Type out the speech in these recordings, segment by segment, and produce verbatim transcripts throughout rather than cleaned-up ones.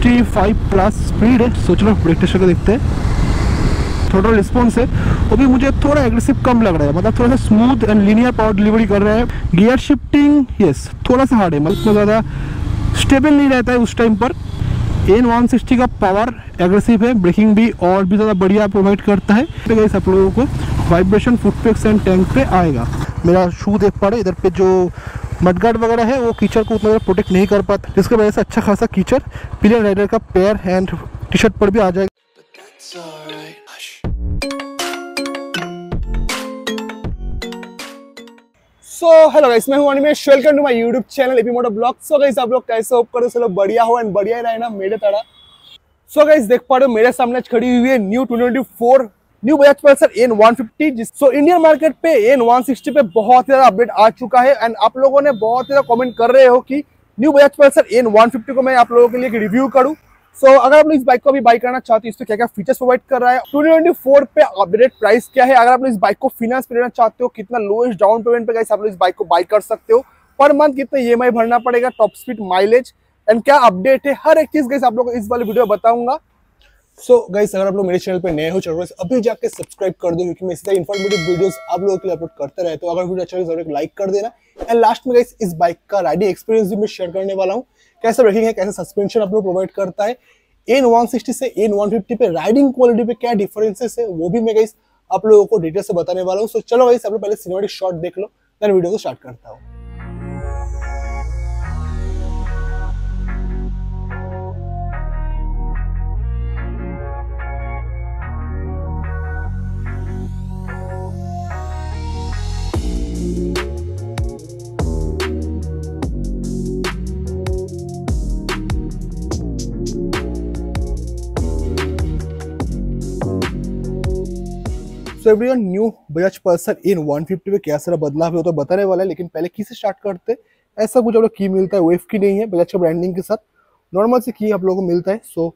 Sixty five plus speed है। सो चलो break test करके देखते हैं। थोड़ा रिस्पॉन्स है वो भी मुझे थोड़ा एग्रेसिव कम लग रहा है, मतलब थोड़ा सा smooth and linear power delivery कर रहा है। गियर शिफ्टिंग यस थोड़ा सा हार्ड है, मतलब इतना ज़्यादा स्टेबल नहीं रहता है उस टाइम पर। एन वन सिक्सटी का पावर एग्रेसिव है, ब्रेकिंग भी और भी ज़्यादा बढ़िया प्रोवाइड करता है। तो गाइस आप लोगों को वाइब्रेशन फुटपेक्स एंड टैंक पे आएगा। मेरा शू देख पा रहे इधर पे जो मडगार्ड वगैरह है वो कीचड़ को उतना ज़्यादा प्रोटेक्ट नहीं कर पाता, जिसकी वजह से अच्छा खासा कीचड़ पिलियन राइडर का पैर एंड टी शर्ट पर भी आ जाएगा। सो हेलो गाइस, मैं हूं Animesh, welcome to my YouTube channel AP moto blog. So guys आप लोग कैसे होप करो, चलो बढ़िया हो एंड बढ़िया ही रहे ना मेरे तरह। सो गाइस देख पा रहे हो मेरे सामने खड़ी हुई है new two twenty four new Bajaj Pulsar N one fifty. जिस सो इंडियन मार्केट पे एन वन सिक्सटी पे बहुत ज्यादा अपडेट आ चुका है एंड आप लोगों ने बहुत ज्यादा कमेंट कर रहे हो कि new Bajaj Pulsar N one fifty को मैं आप लोगों के लिए एक रिव्यू करूं। सो so, अगर आप लोग इस बाइक को भी बाई करना चाहते हो, इसमें क्या क्या फीचर्स प्रोवाइड कर रहा है, टू ट्वेंटी फोर पे अपडेट प्राइस क्या है, अगर आप लोग इस बाइक को फाइनेंस पे लेना चाहते हो, कितना लोएस्ट डाउन पेमेंट पे गाइस आप लोग इस बाइक को बाई कर सकते हो, पर मंथ कितना ईएमआई भरना पड़ेगा, टॉप स्पीड माइलेज एंड क्या अपडेट है, हर एक चीज गाइस आप लोग को इस वाले वीडियो में बताऊंगा। सो so, गाइस अगर आप लोग मेरे चैनल पे नए हो चल रहे अभी जाके सब्सक्राइब कर दो, क्योंकि मैं इसी तरह इन्फॉर्मेटिव वीडियोस आप लोगों के लिए अपलोड करते रहता हूं। अगर वीडियो अच्छा लगे जरूर लाइक कर देना एंड लास्ट में गाइस इस बाइक का राइडिंग एक्सपीरियंस भी मैं शेयर करने वाला हूं, कैसा ब्रेकिंग है, कैसा सस्पेंशन आप लोग प्रोवाइड करता है, एन वन सिक्सटी से एन वन फिफ्टी पे राइडिंग क्वालिटी पे क्या डिफरेंसेस है वो भी मैं गाइस आप लोगों को डिटेल से बताने वाला हूं। सो चलो गाइस आप लोग पहले सिनेमैटिक शॉट देख लो, देन वीडियो को स्टार्ट करता हूं। So everyone, new Bajaj Pulsar N one fifty पे क्या सारा बदलाव है वो तो बताने वाला है, लेकिन पहले की से स्टार्ट करते हैं। ऐसा कुछ आप लोग की मिलता है, वेव की नहीं है, बजाज का ब्रांडिंग के साथ नॉर्मल से की आप लोगों को मिलता है। सो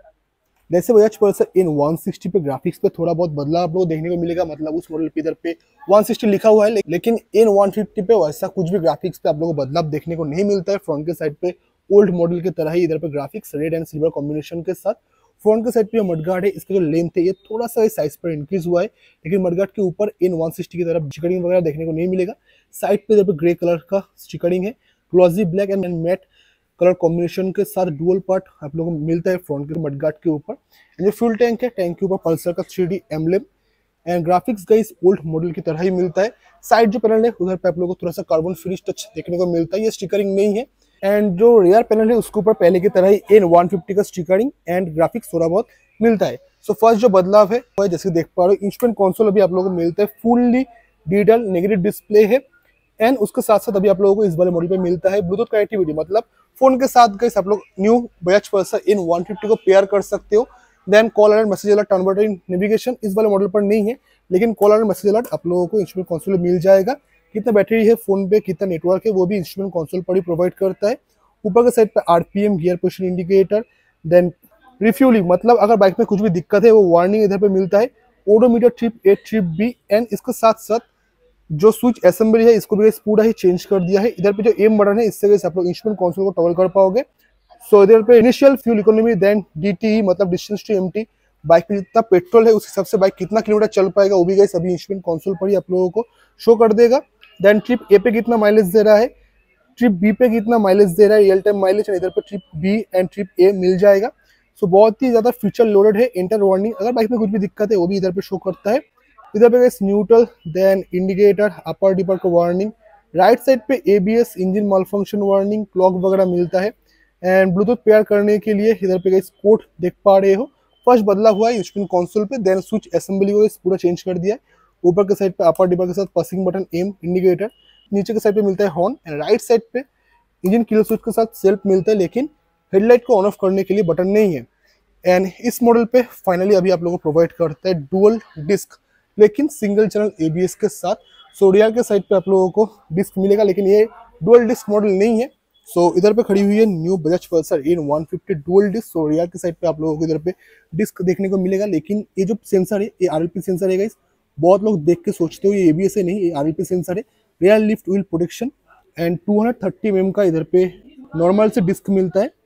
so, जैसे Bajaj Pulsar N one sixty पे ग्राफिक्स पे थोड़ा बहुत बदलाव आप लोगों को देखने को मिलेगा, मतलब उस मॉडल पे इधर पे वन सिक्सटी लिखा हुआ है, लेकिन एन वन फिफ्टी पे वैसा कुछ भी ग्राफिक्स पे आप लोगों को बदलाव देखने को नहीं मिलता है। फ्रंट के साइड पे ओल्ड मॉडल की तरह ही इधर पे graphics red and silver combination के साथ। फ्रंट के साइड पे मडगार्ड है, इसका जो लेंथ है ये थोड़ा सा साइज पर इंक्रीज हुआ है, लेकिन मडगार्ड के ऊपर एन वन सिक्सटी की तरफ स्टिकरिंग वगैरह देखने को नहीं मिलेगा। साइड पे इधर पे ग्रे कलर का स्टिकरिंग है, glossy black and matte colour combination के साथ डुअल पार्ट आप लोगों को मिलता है फ्रंट के मडगार्ड के ऊपर। जो फ्यूल टैंक है, टैंक के ऊपर पल्सर का three D emblem and graphics guys old model की तरह ही मिलता है। साइड जो पैनल है उधर पे आप लोगों को थोड़ा सा कार्बन फिनिश टच देखने को मिलता है, ये स्टिकरिंग नहीं है। एंड जो रियर पैनल है उसके ऊपर पहले की तरह ही एन वन फिफ्टी का स्टिकरिंग एंड ग्राफिक्स थोड़ा बहुत मिलता है। सो so, फर्स्ट जो बदलाव है वो जैसे देख पा रहे हो, इंस्ट्रूमेंट कंसोल अभी आप लोगों को मिलता है, फुल्ली डिजिटल नेगेटिव डिस्प्ले है एंड उसके साथ साथ अभी आप लोगों को इस वाले मॉडल पे मिलता है ब्लूटूथ कनेक्टिविटी, मतलब फोन के साथ गाइस आप लोग new Bajaj Pulsar N one fifty को पेयर कर सकते हो। Then call alert, message alert, turn navigation इस वाले मॉडल पर नहीं है, लेकिन कॉल अलर्ट, मैसेज अलर्ट आप लोगों को इंस्ट्रूमेंट कंसोल मिल जाएगा। कितना बैटरी है फोन पे, कितना नेटवर्क है वो भी इंस्ट्रूमेंट कंसोल पर ही प्रोवाइड करता है। ऊपर के साइड पे RPM, gear position indicator, then refuelling, मतलब अगर बाइक में कुछ भी दिक्कत है वो वार्निंग इधर पे मिलता है। Odometer trip A trip B and इसके साथ साथ जो स्विच असेंबली है इसको भी पूरा ही चेंज कर दिया है। इधर पे जो एम बटन है इससे आप लोग इंस्ट्रूमेंट कंसोल को टॉगल कर पाओगे। सो so, इधर पे initial fuel economy, then DTE मतलब डिस्टेंस टू एम्प्टी, बाइक में जितना पेट्रोल है उस हिसाब से बाइक कितना किलोमीटर चल पाएगा वो भी गाइस अभी इंस्ट्रूमेंट कंसोल पर ही आप लोगों को शो कर देगा। देन ट्रिप ए पे कितना माइलेज दे रहा है, ट्रिप बी पे कितना माइलेज दे रहा है, रियल टाइम माइलेज, इधर पे trip B and trip A मिल जाएगा। सो so, बहुत ही ज्यादा फीचर लोडेड है। इंटर वार्निंग, अगर बाइक में कुछ भी दिक्कत है वो भी इधर पे शो करता है। इधर पे guys neutral, then indicator, upper dipper का वार्निंग, राइट साइड पे ABS, engine malfunction warning, clock वगैरह मिलता है एंड ब्लूटूथ पेयर करने के लिए इधर पे गाइस कोड देख पा रहे हो। फर्स्ट बदला हुआ है इंस्ट्रूमेंट कंसोल पे, देन स्विच असेंबली को पूरा चेंज कर दिया है। ऊपर के साइड पे अपर डिपर के साथ पासिंग बटन, एम, इंडिकेटर, नीचे के साइड पे मिलता है हॉर्न एंड राइट साइड पे इंजन किल स्विच के साथ सेल्फ मिलता है, लेकिन हेडलाइट को ऑन ऑफ करने के लिए बटन नहीं है। एंड इस मॉडल पे फाइनली अभी आप लोगों को प्रोवाइड करता है डुअल डिस्क, लेकिन सिंगल चैनल एबीएस के साथ। सो रियर के साइड पे आप लोगों को डिस्क मिलेगा, लेकिन ये डुअल डिस्क मॉडल नहीं है। सो so, इधर पे खड़ी हुई है new Bajaj Pulsar N one fifty dual disc. So rear के साइड पे आप लोगों को इधर पे डिस्क देखने को मिलेगा, लेकिन ये जो सेंसर है ये आरएलपी सेंसर है गाइस। बहुत लोग देख के सोचते हो ये एबीएस है, नहीं, ये आरएलपी सेंसर है, rear lift wheel protection and two hundred thirty M M का इधर पे नॉर्मल से डिस्क मिलता है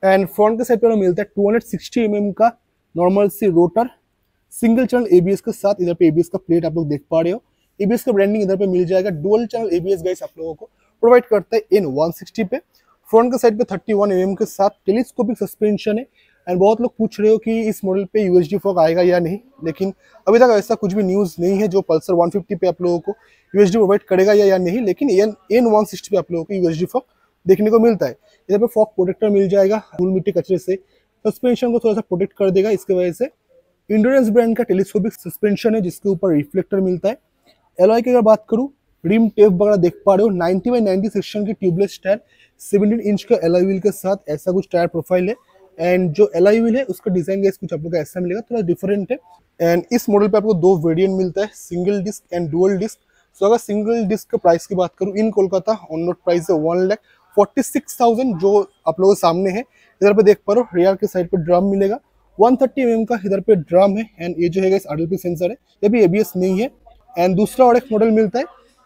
एंड फ्रंट के साइड पे मिलता है two hundred sixty M M का normal C rotor single channel ABS के साथ। इधर पे एबीएस का प्लेट आप लोग देख पा रहे हो, एबीएस का ब्रांडिंग इधर पे मिल जाएगा। डुअल चैनल एबीएस गाइस आप लोगों को प्रोवाइड करता है इन वन सिक्सटी पे। फ्रंट के साइड पे थर्टी वन एम एम के साथ टेलीस्कोपिक सस्पेंशन है। एंड बहुत लोग पूछ रहे हो कि इस मॉडल पे यूएसडी फॉग आएगा या नहीं, लेकिन अभी तक ऐसा कुछ भी न्यूज़ नहीं है जो पल्सर वन फिफ्टी पे आप लोगों को यूएसडी प्रोवाइड करेगा या, या नहीं। लेकिन एन वन सिक्सटी पे आप लोगों को यूएसडी फॉग देखने को मिलता है। इधर पे फॉग प्रोटेक्टर मिल जाएगा, धूल मिट्टी कचरे से सस्पेंशन को थोड़ा सा प्रोटेक्ट कर देगा। इसके वजह से इंड्योरेंस ब्रांड का टेलीस्कोपिक सस्पेंशन है जिसके ऊपर रिफ्लेक्टर मिलता है। एलॉय की अगर बात करूँ, रिम टेप वगैरह देख पा रहे हो, नाइंटी बाई नाइंटी सेक्शन की ट्यूबलेस टायर सेवनटीन इंच का एलॉय व्हील के साथ ऐसा कुछ टायर प्रोफाइल है। एंड जो एलॉय व्हील है उसका डिजाइन गाइस कुछ आप लोग को ऐसा मिलेगा, थोड़ा डिफरेंट है। एंड इस मॉडल पे आपको दो वेरिएंट मिलता है, single disc and dual disc. So अगर सिंगल डिस्क के प्राइस की बात करूँ, in Kolkata on road price है one lakh forty six thousand जो आप लोगों के सामने है। इधर पे देख पा रहे हो, रियर के साइड पे ड्रम मिलेगा, वन थर्टी एम एम का इधर पे ड्रम है। एंड ये जो है गाइस आरएलपी सेंसर है, ये भी एबीएस नहीं है। एंड दूसरा और एक मॉडल मिलता है,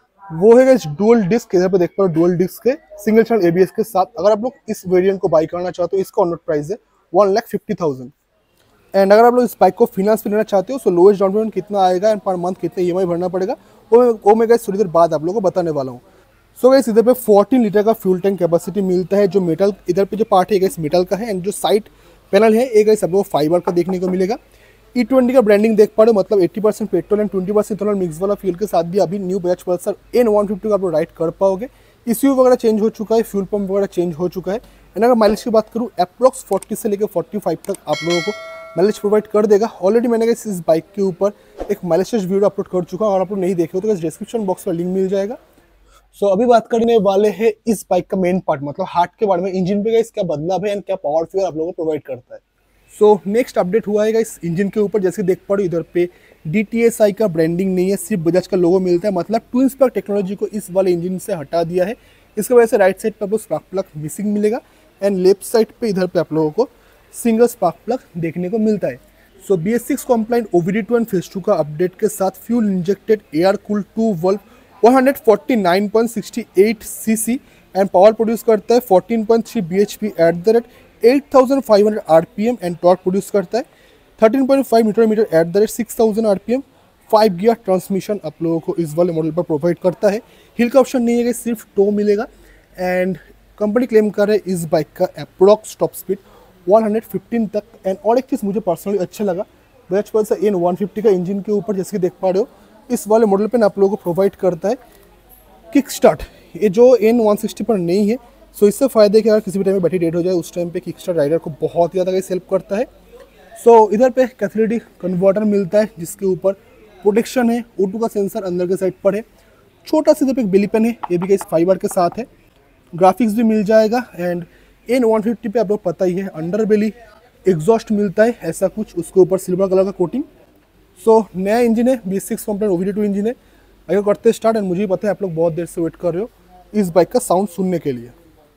वो है गाइस डुअल डिस्क। इधर पे देख पा रहे हो डुअल डिस्क है सिंगल चैनल एबीएस के साथ। अगर आप लोग इस वेरिएंट को बाई करना चाहते हो, इसका ऑन रोड प्राइस है one lakh fifty thousand. And अगर आप लोग इस बाइक को फाइनेंस पे लेना चाहते हो, सो लोएस्ट डाउन पेमेंट कितना आएगा एंड पर मंथ कितना ईएमआई भरना पड़ेगा, वो वो मैं गाइस थोड़ी देर बाद आप लोगों को बताने वाला हूँ। सो गाइस इधर पे फोर्टीन लीटर का फ्यूल टैंक कैपेसिटी मिलता है। जो मेटल इधर पे जो पार्ट है गाइस मेटल का है। एंड जो साइड पैनल है ये गाइस आप लोगों को फाइबर का देखने को मिलेगा। ई ट्वेंटी का ब्रांडिंग देख पा रहे हो, मतलब eighty percent petrol and twenty percent ethanol mix वाला फ्यूल के साथ भी अभी new Bajaj Pulsar N one fifty का आप लोग राइड कर पाओगे। ईसीयू वगैरह चेंज हो चुका है, फ्यूल पंप वगैरह चेंज हो चुका है। एंड अगर माइलेज की बात करूँ, अप्रॉक्स फोर्टी से लेकर फोर्टी फाइव तक आप लोगों को माइलेज प्रोवाइड कर देगा। ऑलरेडी मैंने इस बाइक के ऊपर एक माइलेज वीडियो अपलोड कर चुका हूँ, और आप लोग नहीं देखे हो तो डिस्क्रिप्शन बॉक्स में लिंक मिल जाएगा। सो so, अभी बात करने वाले हैं इस बाइक का मेन पार्ट, मतलब हार्ट के बारे में। इंजन पे गाइस क्या बदलाव है एंड क्या पावर फ्यूल आप लोगों को प्रोवाइड करता है। सो नेक्स्ट अपडेट हुआ है इस इंजन के ऊपर। जैसे देख पा रहे हो, इधर पे डी टी एस आई का ब्रांडिंग नहीं है, सिर्फ बजाज का लोगो मिलता है। मतलब ट्विन स्पार्क टेक्नोलॉजी को इस वाले इंजन से हटा दिया है। इसकी वजह से राइट साइड पे आपको स्पार्क प्लग मिसिंग मिलेगा। एंड लेफ्ट साइड पे इधर पे आप लोगों को सिंगल स्पार्क प्लग देखने को मिलता है। So B S six compliant O B D two and phase two का अपडेट के साथ fuel injected air cool two valve one forty nine point six eight CC and power produce करता है fourteen point three BHP at the rate eight thousand five hundred RPM. And torque produce करता है thirteen point five newton metre at the rate six thousand RPM. Five gear transmission आप लोगों को इस वाले model पर प्रोवाइड करता है। हिल का ऑप्शन नहीं है, सिर्फ टो मिलेगा। एंड कंपनी क्लेम कर रहे हैं इस बाइक का approx top speed one fifteen तक। एंड और एक चीज़ मुझे पर्सनली अच्छा लगा, Bajaj Pulsar N one fifty का इंजन के ऊपर जैसे कि देख पा रहे हो, इस वाले मॉडल पे आप लोगों को प्रोवाइड करता है किक स्टार्ट, ये जो एन वन सिक्सटी पर नहीं है। सो इससे फ़ायदा है कि अगर किसी भी टाइम में बैटरी डेड हो जाए, उस टाइम पे किक स्टार्ट राइडर को बहुत ज़्यादा हेल्प करता है। सो इधर पे कैथलिटिक कन्वर्टर मिलता है जिसके ऊपर प्रोटेक्शन है, ओ टू का सेंसर अंदर के साइड पर है। छोटा सा इधर पे एक बेली पेन है, ये भी इस फाइबर के साथ है। ग्राफिक्स भी मिल जाएगा। एंड एन वन फिफ्टी पे आप लोग पता ही है अंडर बेली एग्जॉस्ट मिलता है ऐसा कुछ, उसके ऊपर सिल्वर कलर का कोटिंग। सो so, नया इंजन है, B S six compliant O B D two engine है। अगर करते स्टार्ट, एंड मुझे भी पता है आप लोग बहुत देर से वेट कर रहे हो इस बाइक का साउंड सुनने के लिए।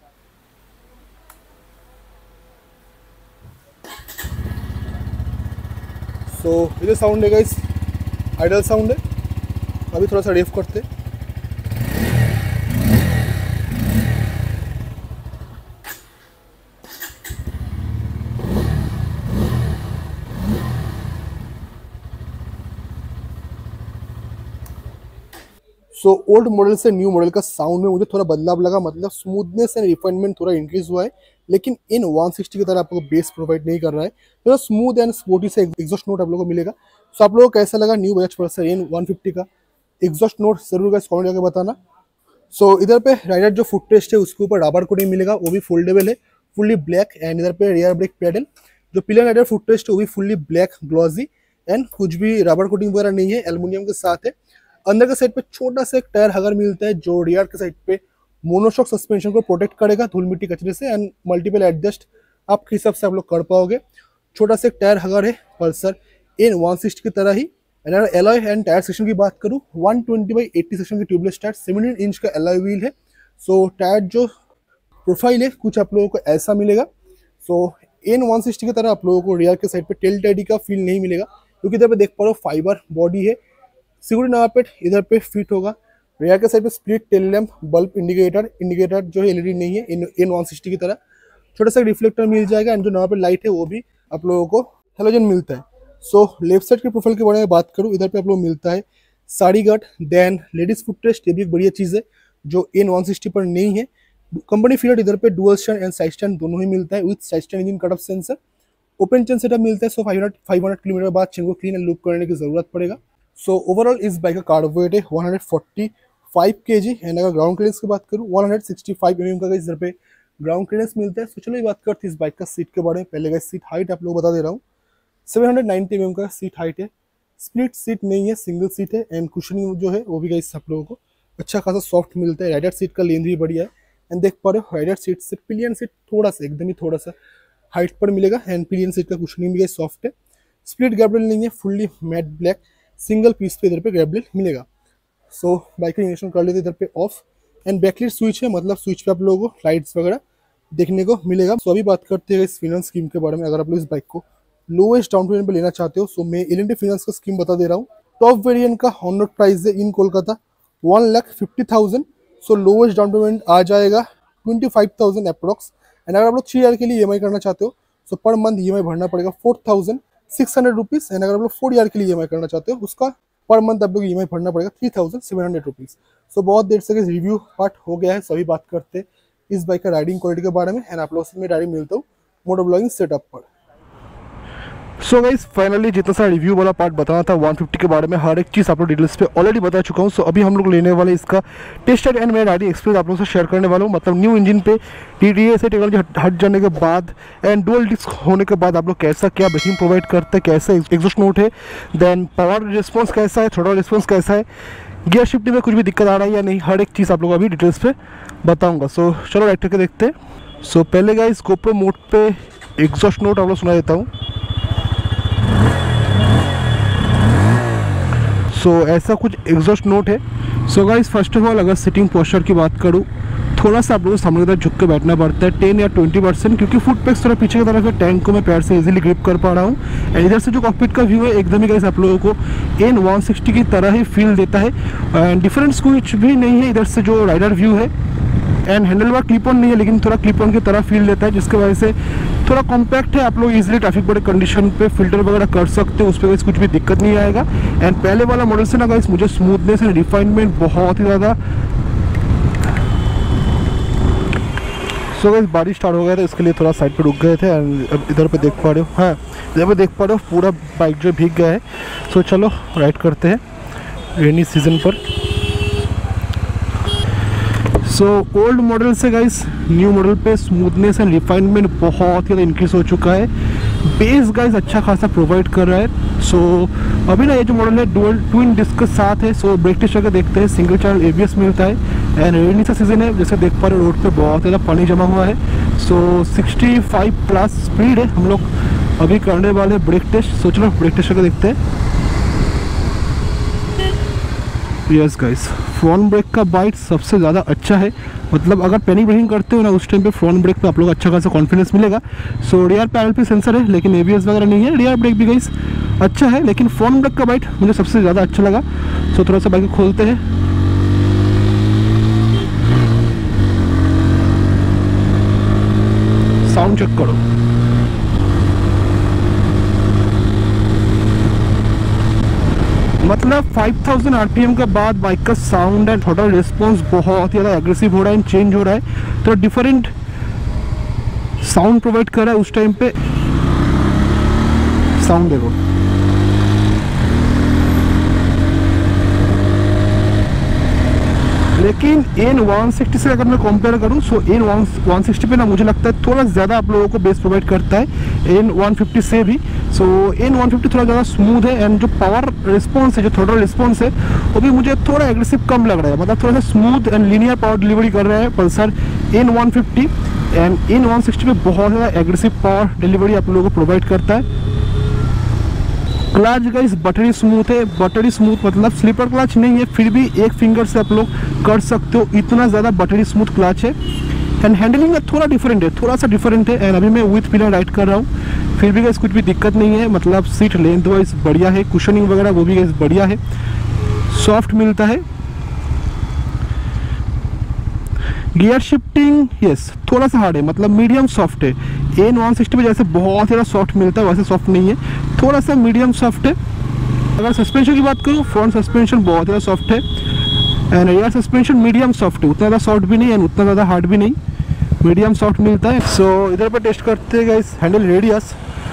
सो so, ये जो साउंड है गाइस आइडल साउंड है। अभी थोड़ा सा रेफ करते हैं। सो ओल्ड मॉडल से न्यू मॉडल का साउंड में मुझे थोड़ा बदलाव लगा, मतलब स्मूथनेस एंड रिफाइनमेंट थोड़ा इंक्रीज हुआ है। लेकिन इन वन सिक्सटी की तरह आपको बेस प्रोवाइड नहीं कर रहा है, तो स्मूथ एंड स्पोर्टी से एग्जॉस्ट नोट आप लोगों को मिलेगा। सो आप लोगों को कैसा लगा new Bajaj Pulsar N one fifty का एग्जॉस्ट नोट, जरूर गाइस कमेंट करके बताना। सो so, इधर पे राइडर जो फुट रेस्ट है उसके ऊपर रबर कोटिंग मिलेगा, वो भी फोल्डेबल है, फुल्ली ब्लैक। एंड इधर पे रियर ब्रेक पैडल, जो पिलियन राइडर फुट रेस्ट है वो भी फुल्ली ब्लैक ग्लॉजी। एंड कुछ भी रबर कोटिंग वगैरह नहीं है, एल्युमिनियम के साथ है। अंदर के साइड पे छोटा सा एक टायर हगर मिलता है जो रियर के साइड पे मोनोशॉक सस्पेंशन को प्रोटेक्ट करेगा धूल मिट्टी कचरे से। एंड मल्टीपल एडजस्ट आपके हिसाब से आप लोग कर पाओगे। छोटा सा एक टायर हगर है पल्सर एन वन सिक्सटी की तरह ही। एंड अगर एलॉय एंड टायर सेक्शन की बात करूँ, one twenty by eighty section की ट्यूबलेस टायर, सेवनटीन इंच का एलॉय व्हील है। सो टायर जो प्रोफाइल है कुछ आप लोगों को ऐसा मिलेगा। सो एन वन सिक्सटी की तरह आप लोगों को रियर के साइड पे टेल टैडी का फील नहीं मिलेगा, क्योंकि इधर पे देख पा रहे हो फाइबर बॉडी है। सिक्योरिटी नंबर इधर पे फिट होगा। रियर के साइड पे split tail lamp, bulb indicator, indicator जो है एलईडी नहीं है एन वन सिक्सटी की तरह। छोटा सा रिफ्लेक्टर मिल जाएगा एंड जो नॉर्मल पे लाइट है वो भी आप लोगों को हेलोजन मिलता है। सो लेफ्ट साइड के प्रोफाइल के बारे में बात करूँ, इधर पे आप लोग मिलता है sari guard, then ladies foot rest, ये भी एक बढ़िया चीज़ है जो एन वन सिक्सटी पर नहीं है। कंपनी फील्ड इधर पे dual stand and side stand दोनों ही मिलता है with side stand engine cut off sensor. Open chain setup मिलता है। सो फाइव हंड्रेड किलोमीटर बाद चेन को क्लीन एंड लूप करने की जरूरत पड़ेगा। सो ओवरऑल इस बाइक का कार्ब वेट है one hundred forty five kg and अगर ग्राउंड क्लियरेंस की बात करूँ one hundred sixty five mm का इधर पे ग्राउंड क्लियरेंस मिलता है। सो चलो ये बात करते हैं इस बाइक का सीट के बारे में। पहले का सीट हाइट आप लोग बता दे रहा हूँ, सेवन हंड्रेड नाइंटी एमएम का सीट हाइट है। स्प्लिट सीट नहीं है, सिंगल सीट है एंड कुशनिंग जो है वो भी गाइस आप लोगों को अच्छा खासा सॉफ्ट मिलता है। राइडर सीट का लेंथ भी बढ़िया है एंड देख पा रहे हो राइडर सीट से पिलियन सीट थोड़ा सा एकदम ही थोड़ा सा हाइट पर मिलेगा एंड पिलियन सीट का कुशनिंग भी गाइस सॉफ्ट है। स्प्लिट ग्रैब रेल नहीं है, fully matte black single piece पे इधर पे ग्रैब रेल मिलेगा। सो बाइक का इंजेक्शन कर लेते इधर पे ऑफ एंड बैकलाइट स्विच है, मतलब स्विच पे आप लोगों को लाइट्स वगैरह देखने को मिलेगा। सो अभी बात करते हैं इस फाइनेंस स्कीम के बारे में। अगर आप लोग इस बाइक को लोएस्ट डाउन पेमेंट पे लेना चाहते हो सो मैं एल एंड टी फाइनेंस का स्कीम बता दे रहा हूँ। टॉप वेरिएंट का ऑन रोड प्राइस है in Kolkata one lakh fifty thousand. So lowest down payment आ जाएगा twenty five thousand approx and अगर आप लोग थ्री ईयर के लिए ई एम आई करना चाहते हो सो पर मंथ ई एम आई भरना पड़ेगा four thousand six hundred rupees and अगर आप लोग फोर ईयर के लिए ई एम आई करना चाहते हो उसका पर मंथ आप लोग ई एम आई भरना पड़ेगा three thousand seven hundred rupees. So बहुत देर से रिव्यू पार्ट हो गया है, सभी बात करते हैं इस बाइक का राइडिंग क्वालिटी के बारे में एंड आप लोगों से मैं डायरेक्ट मिलता हूँ मोटो ब्लॉगिंग सेटअप पर। सो गाइस फाइनली जितना सारा रिव्यू वाला पार्ट बताना था वन फिफ्टी के बारे में हर एक चीज़ आप लोग डिटेल्स पे ऑलरेडी बता चुका हूँ। सो अभी हम लोग लेने वाले इसका टेस्ट एंड मैं राइडिंग एक्सपीरियंस आप लोगों से शेयर करने वाला हूँ। मतलब न्यू इंजन पे टी डी ए से टेक्नोलॉजी हट, हट जाने के बाद एंड डुअल डिस्क होने के बाद आप लोग कैसा क्या ब्रेकिंग प्रोवाइड करते हैं, कैसा एग्जॉस्ट नोट है, देन पावर रिस्पॉन्स कैसा है, थोड़ा रिस्पॉन्स कैसा है, गियर शिफ्ट में कुछ भी दिक्कत आ रहा है या नहीं, हर एक चीज़ आप लोग अभी डिटेल्स पे बताऊँगा। सो चलो राइट करके देखते हैं। सो पहले गाइस गोप्रो मोड पे एग्जॉस्ट नोट आप लोग सुना देता हूँ। सो so, ऐसा कुछ एग्जॉस्ट नोट है। So guys first of all अगर सिटिंग पोस्चर की बात करूँ थोड़ा सा आप लोगों को सामने की तरफ झुक के बैठना पड़ता है टेन या ट्वेंटी परसेंट क्योंकि फुट पेक्स थोड़ा पीछे की तरफ है, टैंक को मैं पैर से इजीली ग्रिप कर पा रहा हूँ एंड इधर से जो कॉकपिट का व्यू है एकदम ही गाइस आप लोगों को एन वन सिक्सटी की तरह ही फील देता है एंड डिफरेंस कुछ भी नहीं है इधर से जो राइडर व्यू है and handle bar clip on नहीं है लेकिन थोड़ा क्लिप ऑन की तरह फील देता है जिसकी वजह से थोड़ा कॉम्पैक्ट है। आप लोग इजीली ट्रैफिक बड़े कंडीशन पे फिल्टर वगैरह कर सकते हो, उस पर कुछ भी दिक्कत नहीं आएगा एंड पहले वाला मॉडल से ना गाइस मुझे स्मूथनेस एंड रिफाइनमेंट बहुत ही ज़्यादा। सो गाइस बारिश स्टार्ट हो गया था इसके लिए थोड़ा साइड पे रुक गए थे एंड अब इधर पे देख पा रहे हो, हाँ इधर पे देख पा रहे हो पूरा बाइक जो भीग गया है। सो चलो राइड करते हैं रेनी सीजन पर। सो ओल्ड मॉडल से गाइस न्यू मॉडल पे स्मूथनेस एंड रिफाइनमेंट बहुत ज़्यादा इंक्रीज हो चुका है। बेस गाइस अच्छा खासा प्रोवाइड कर रहा है। सो so, अभी ना ये जो मॉडल है डुअल ट्विन डिस्क के साथ है। सो ब्रेक टेस्ट करके देखते हैं, single channel A B S मिलता है एंड रेनी सा सीजन है जैसे देख पा रहे हो रोड पे बहुत ज़्यादा पानी जमा हुआ है। So sixty five plus speed है। हम लोग अभी करने वाले ब्रेक टेस्ट, सोच लो ब्रेक टेस्ट करके देखते हैं। यस गाइस फ्रंट ब्रेक का बाइट सबसे ज़्यादा अच्छा है, मतलब अगर पैनिक ब्रेकिंग करते हो ना उस टाइम पे फ्रंट ब्रेक पे आप लोग अच्छा खासा कॉन्फिडेंस मिलेगा। सो रियर पैनल पे सेंसर है लेकिन एबीएस वगैरह नहीं है। रियर ब्रेक भी गाइस अच्छा है लेकिन फ्रंट ब्रेक का बाइट मुझे सबसे ज़्यादा अच्छा लगा। सो थोड़ा सा बाइक को खोलते हैं। साउंड चेक करो, मतलब फाइव थाउजेंड आरपीएम के बाद बाइक का साउंड एंड थोड़ा रिस्पॉन्स बहुत ज़्यादा एग्रेसिव हो रहा है, चेंज हो रहा है, तो डिफरेंट साउंड प्रोवाइड कर रहा है। उस टाइम पे साउंड देखो, लेकिन एन वन सिक्सटी से अगर मैं कंपेयर करूं सो एन वन सिक्सटी पे ना मुझे लगता है थोड़ा ज़्यादा आप लोगों को बेस प्रोवाइड करता है एन वन फिफ्टी से भी। सो एन वन फिफ्टी थोड़ा ज़्यादा स्मूथ है एंड जो पावर रिस्पॉन्स है, जो थोड़ा रिस्पॉन्स है वो भी मुझे थोड़ा एग्रेसिव कम लग रहा है, मतलब थोड़ा सा smooth and linear power delivery कर रहा है Pulsar N one fifty and N one sixty पे बहुत ज़्यादा एग्रेसिव पावर डिलीवरी आप लोगों को प्रोवाइड करता है। क्लच गाइस बटरी स्मूथ है, बटरी स्मूथ मतलब स्लीपर क्लच नहीं है, फिर भी एक फिंगर से आप लोग कर सकते हो, इतना ज़्यादा बटरी स्मूथ क्लच है एंड हैंडलिंग में थोड़ा डिफरेंट है, थोड़ा सा डिफरेंट है एंड अभी मैं विथ पिलर राइड कर रहा हूँ, फिर भी गाइस कुछ भी दिक्कत नहीं है, मतलब सीट लेंथ वाइज बढ़िया है, कुशनिंग वगैरह वो भी गाइस बढ़िया है, सॉफ्ट मिलता है। गियर शिफ्टिंग यस थोड़ा सा हार्ड है, मतलब मीडियम सॉफ्ट है। एन वन सिक्सटी पे जैसे बहुत ज़्यादा सॉफ्ट मिलता है वैसे सॉफ्ट नहीं है, थोड़ा सा मीडियम सॉफ्ट है। अगर सस्पेंशन की बात करूँ, फ्रंट सस्पेंशन बहुत ज़्यादा सॉफ्ट है and rear suspension medium soft है, उतना ज़्यादा सॉफ्ट भी नहीं एंड उतना ज़्यादा हार्ड भी नहीं, मीडियम सॉफ्ट मिलता है। सो so, इधर पर टेस्ट करते हैं guys handle radius.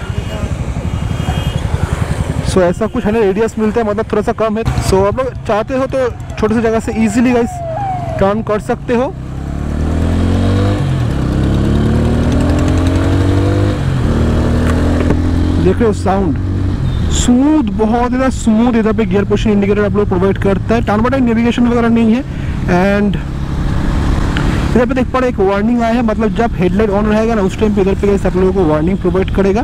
So so, ऐसा कुछ हैंडल रेडियस मिलता है, मतलब थोड़ा सा कम है। सो so, आप लोग चाहते हो तो छोटे से जगह से इजीली गाइस टर्न कर सकते हो। देख रहे हो साउंड स्मूथ, बहुत ज़्यादा स्मूथ। इधर पे गियर पोजिशन इंडिकेटर आप लोग प्रोवाइड करता है, टर्न बाय टर्न नेविगेशन वगैरह नहीं है। एंड इधर पे देख पा रहे एक वार्निंग आया है, मतलब जब हेडलाइट ऑन रहेगा ना उस टाइम पे इधर पे आप लोगों को वार्निंग प्रोवाइड करेगा।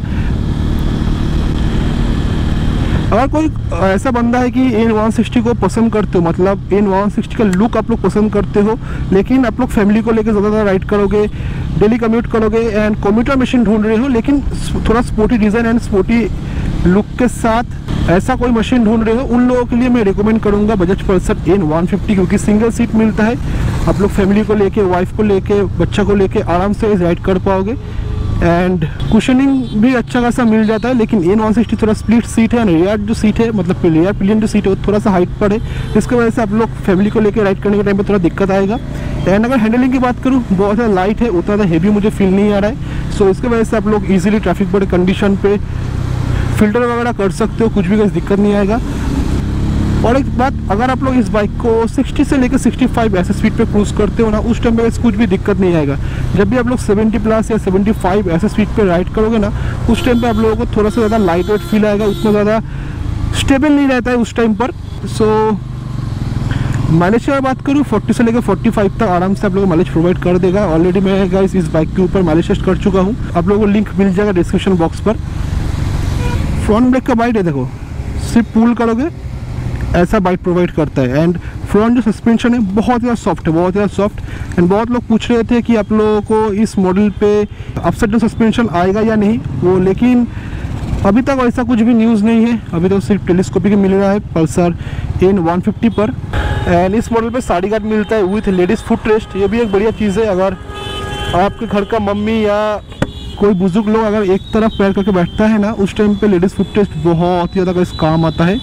अगर कोई ऐसा बंदा है कि एन वन सिक्सटी को पसंद करते हो, मतलब एन वन सिक्सटी का लुक आप लोग पसंद करते हो, लेकिन आप लोग फैमिली को लेकर ज़्यादा राइड करोगे, डेली कम्यूट करोगे एंड कम्यूटर मशीन ढूंढ रहे हो, लेकिन थोड़ा sporty design and sporty look के साथ ऐसा कोई मशीन ढूंढ रहे हो, उन लोगों के लिए मैं रिकमेंड करूंगा Bajaj Pulsar N one fifty, क्योंकि सिंगल सीट मिलता है। आप लोग फैमिली को लेके, वाइफ को लेके, बच्चा को लेके आराम से राइड कर पाओगे एंड कुशनिंग भी अच्छा खासा मिल जाता है। लेकिन एन वन सिक्सटी थोड़ा स्प्लिट सीट है, रियर जो सीट है, मतलब रियर पिलियन जो सीट है वो थोड़ा सा हाइट पर है, इसकी वजह से आप लोग फैमिली को लेकर राइड करने के टाइम पे थोड़ा दिक्कत आएगा। एंड अगर हैंडलिंग की बात करूँ, बहुत ज़्यादा लाइट है, उतना ज़्यादा हेवी मुझे फील नहीं आ रहा है। सो इसकी वजह से आप लोग ईजिली ट्रैफिक बड़े कंडीशन पे फिल्टर वगैरह कर सकते हो, कुछ भी कोई दिक्कत नहीं आएगा। और एक बात, अगर आप लोग इस बाइक को सिक्सटी से लेकर सिक्सटी फाइव ऐसे स्पीड पे क्रूज करते हो ना, उस टाइम पे कुछ भी दिक्कत नहीं आएगा। जब भी आप लोग सेवेंटी प्लस या सेवेंटी फाइव ऐसे स्पीड पे राइड करोगे ना, उस टाइम पे आप लोगों को थोड़ा सा ज़्यादा लाइट वेट फील आएगा, उतना ज़्यादा स्टेबल नहीं रहता है उस टाइम पर। सो माइलेज की बात करूँ, फोर्टी से लेकर फोर्टी फाइव तक आराम से आप लोगों को माइलेज प्रोवाइड कर देगा। ऑलरेडी मैं गाइस इस बाइक के ऊपर माइलेज टेस्ट कर चुका हूँ, आप लोगों को लिंक मिल जाएगा डिस्क्रिप्शन बॉक्स पर। फ्रंट ब्रेक का बाइट है, देखो सिर्फ पुल करोगे ऐसा बाइक प्रोवाइड करता है। एंड फ्रंट जो सस्पेंशन है बहुत ज़्यादा सॉफ्ट है, बहुत ज़्यादा सॉफ्ट। एंड बहुत लोग पूछ रहे थे कि आप लोगों को इस मॉडल पे अपसाइड डाउन सस्पेंशन आएगा या नहीं वो, लेकिन अभी तक ऐसा कुछ भी न्यूज़ नहीं है। अभी तो सिर्फ टेलीस्कोपिक मिल रहा है पल्सर एन वन फिफ्टी पर। एंड इस मॉडल पे साड़ी गार्ड मिलता है विथ लेडीज़ फुट रेस्ट, ये भी एक बढ़िया चीज़ है। अगर आपके घर का मम्मी या कोई बुजुर्ग लोग अगर एक तरफ पैर करके बैठता है ना, उस टाइम पे लेडीज़ फुट रेस्ट बहुत ही ज़्यादा इस काम आता है।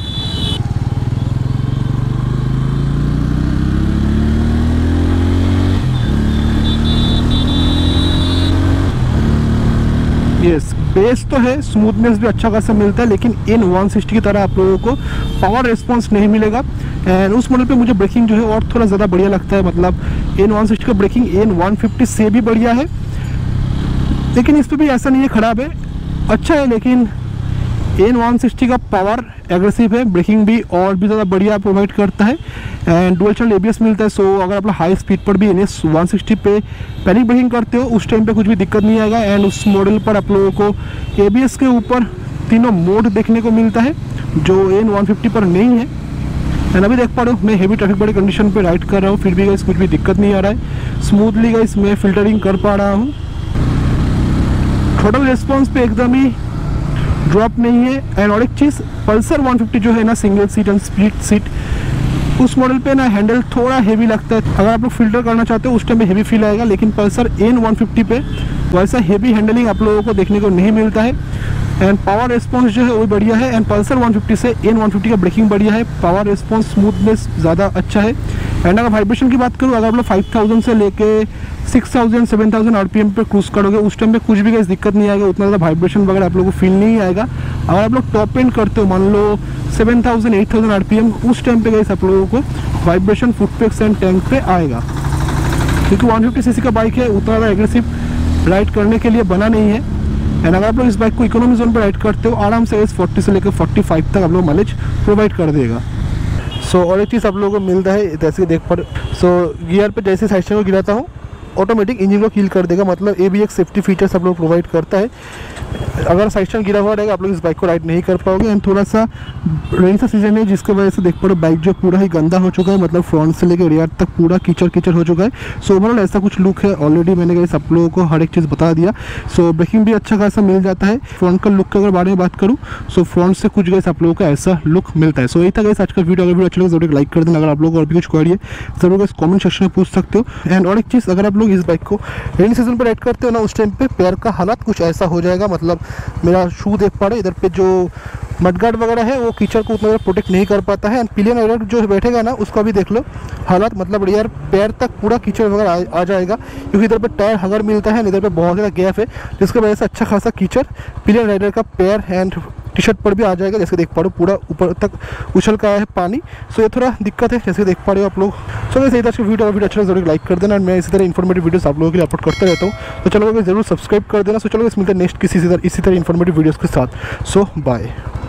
यस बेस तो है, स्मूथनेस भी अच्छा खासा मिलता है, लेकिन एन वन सिक्सटी की तरह आप लोगों को पावर रिस्पॉन्स नहीं मिलेगा। एंड उस मॉडल पे मुझे ब्रेकिंग जो है और थोड़ा ज़्यादा बढ़िया लगता है, मतलब एन वन सिक्सटी का ब्रेकिंग एन वन फिफ्टी से भी बढ़िया है। लेकिन इस पर भी ऐसा नहीं है खराब है, अच्छा है। लेकिन एन वन सिक्सटी का पावर एग्रेसिव है, ब्रेकिंग भी और भी ज़्यादा बढ़िया प्रोवाइड करता है एंड डुअल चैनल एबीएस मिलता है। सो अगर आप लोग हाई स्पीड पर भी एन एस वन सिक्सटी पे पैनिक ब्रेकिंग करते हो, उस टाइम पे कुछ भी दिक्कत नहीं आएगा। एंड उस मॉडल पर आप लोगों को एबीएस के ऊपर तीनों मोड देखने को मिलता है, जो एन वन फिफ्टी पर नहीं है। एंड अभी देख पा रहे हो मैं हेवी ट्रैफिक बड़े कंडीशन पे राइड कर रहा हूँ, फिर भी गाइस कुछ भी दिक्कत नहीं आ रहा है, स्मूथली गाइस मैं फिल्टरिंग कर पा रहा हूँ। टोटल रिस्पॉन्स पे एकदम ही ड्रॉप नहीं है। एंड और एक चीज़, पल्सर वन फिफ्टी जो है ना single seat and split seat, उस मॉडल पे ना हैंडल थोड़ा हेवी लगता है। अगर आप लोग फिल्टर करना चाहते हो उस टाइम पे हेवी फील आएगा, लेकिन पल्सर एन वन फिफ्टी पे वैसा हेवी हैंडलिंग आप लोगों को देखने को नहीं मिलता है। एंड पावर रिस्पॉन्स जो है वो बढ़िया है। एंड पल्सर वन फिफ्टी से एन वन फिफ्टी का ब्रेकिंग बढ़िया है, पावर रिस्पॉन्स स्मूथनेस ज़्यादा अच्छा है। एंड अगर वाइब्रेशन की बात करूँ, अगर आप लोग फाइव थाउजेंड से लेके six thousand seven thousand RPM पे क्रूज करोगे, उस टाइम पे कुछ भी कैसे दिक्कत नहीं आएगा, उतना ज़्यादा वाइब्रेशन वगैरह आप लोगों को फील नहीं आएगा। अगर आप लोग टॉप एंड करते हो, मान लो seven thousand eight thousand RPM, उस टाइम पे गैस आप लोगों को वाइब्रेशन फुटपेक्स एंड टैंक पे आएगा, क्योंकि वन फिफ्टी सीसी का बाइक है, उतना ज़्यादा एग्रेसिव राइड करने के लिए बना नहीं है। एंड अगर आप लोग इस बाइक को इकोनॉमी जोन पर राइड करते हो, आराम से इस फोर्टी से लेकर फोर्टी फाइव तक आप लोग माइलेज प्रोवाइड कर देगा। सो so, और एक चीज़ आप लोगों को मिलता है जैसे देख पर, सो so, गियर पे जैसे साइड को गिराता हूँ ऑटोमेटिक इंजन को किल कर देगा, मतलब ये भी एक सेफ्टी फीचर्स आप लोग प्रोवाइड करता है। अगर साइड स्टैंड गिरा हुआ रहेगा आप लोग इस बाइक को राइड नहीं कर पाओगे। एंड थोड़ा सा रेनी सा सीजन है जिसकी वजह से देख पा रहे बाइक जो पूरा ही गंदा हो चुका है, मतलब फ्रंट से लेकर रियर तक पूरा कीचड़ कीचड़ हो चुका है। सो ओवरऑल ऐसा कुछ लुक है। ऑलरेडी मैंने गाइस आप लोगों को हर एक चीज़ बता दिया। सो ब्रेकिंग भी अच्छा खासा मिल जाता है। फ्रंट का लुक के अगर बारे में बात करूँ सो फ्रंट से कुछ गाइस आप लोगों को ऐसा लुक मिलता है। सो यही था गाइस आज का वीडियो। अगर वीडियो अच्छा लगे जरूर लाइक कर देना। अगर आप लोगों को और भी कुछ क्वेरी है जरूर गाइस कमेंट सेक्शन में पूछ सकते हो। एंड और एक चीज़, अगर आप लोग इस बाइक को रेनी सीजन पर राइड करते हो ना, उस टाइम पे पैर का हालात कुछ ऐसा हो जाएगा। मतलब मेरा शू देख पा रहे इधर पे जो मडगार्ड वगैरह है वो कीचड़ को उतना प्रोटेक्ट नहीं कर पाता है। एंड पिलियन राइडर जो बैठेगा ना उसका भी देख लो हालात, मतलब रियर पैर तक पूरा कीचड़ वगैरह आ, आ जाएगा, क्योंकि इधर पे टायर हगर मिलता है, इधर पे बहुत ज़्यादा गैप है, जिसकी वजह से अच्छा खासा कीचड़ पिलियन राइडर का पैर एंड टी शर्ट पर भी आ जाएगा। जैसे देख पा रहे हो पूरा ऊपर तक उछल का है पानी। सो ये थोड़ा दिक्कत है, जैसे देख पा रहे हो आप लोग। सो वैसे इधर वीडियो वीडियो अच्छा जरूर लाइक कर देना। मैं इसी तरह इन्फॉर्मेटिव वीडियोस आप लोगों के लिए अपलोड करता रहता हूँ। तो चलो जरूर सब्सक्राइब कर देना। सो चलो इस मिलते हैं नेक्स्ट किसी इसी तरह इन्फॉर्मेटिव वीडियोज़ के साथ। So bye.